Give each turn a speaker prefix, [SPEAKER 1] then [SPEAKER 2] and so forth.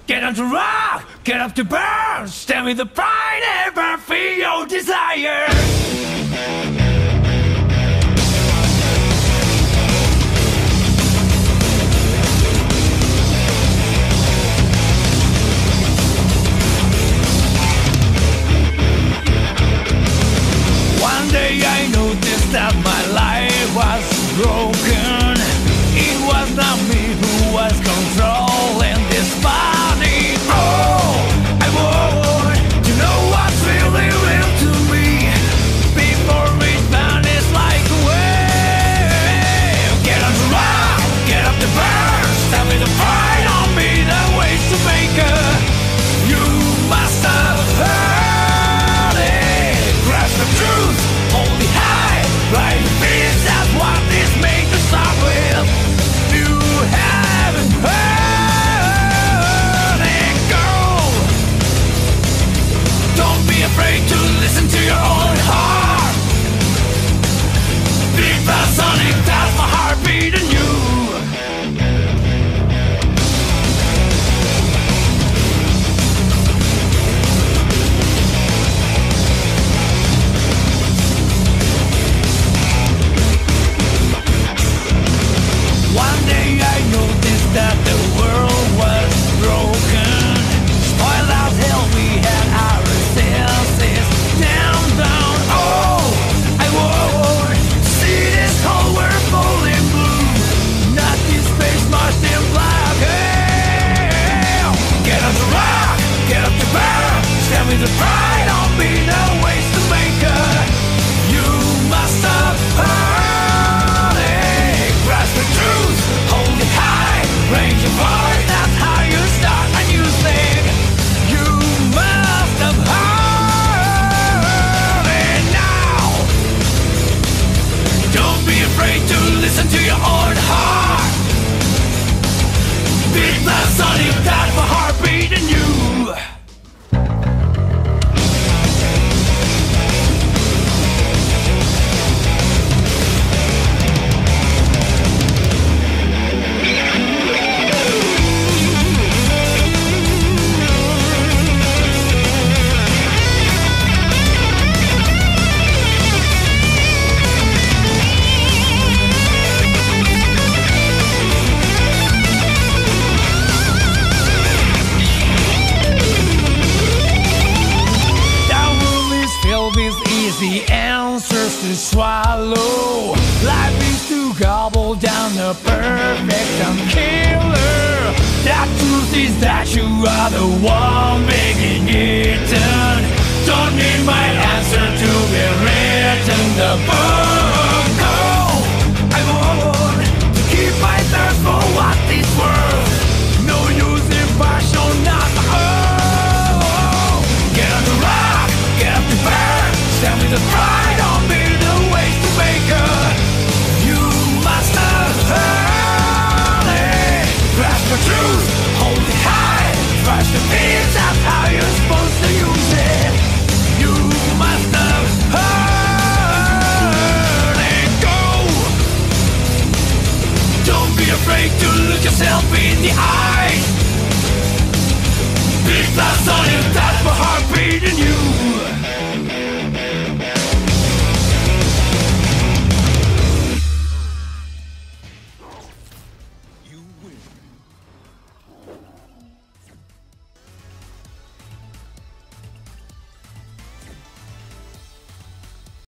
[SPEAKER 1] Get up to rock, get up to burn. Stand with the pride, ever feel your desire. One day I noticed that my life was broken. It was not me who was controlling this body. Oh, I want to know what's really real to me before it vanishes like a wave. Get up to rock, get up to burn. Stand with the pride on me, the ways to make it. You must have heard it. Grasp the truth, hold it high. Right fears, that's what this made to start with. You haven't heard it, girl. Don't be afraid to listen to your own heart. Big Bad Sonic, that's my heartbeat in you. One day I noticed that the world was broken. Spoiled as hell, we had our senses down. Oh, I won't see this whole world falling blue. Not this face marched in black. Hey, get up to rock, get up to burn. Stand with the pride on me, no ways to make it. You must have heard it. Grasp the truth, hold it high, raise your voice, that's how you start a new thing. You must have heard it now. Don't be afraid to listen to your own heart. Big Bad Sonic, that's my heartbeat in you. The answers to swallow. Life is to gobble down the perfection killer. That truth is that you are the one.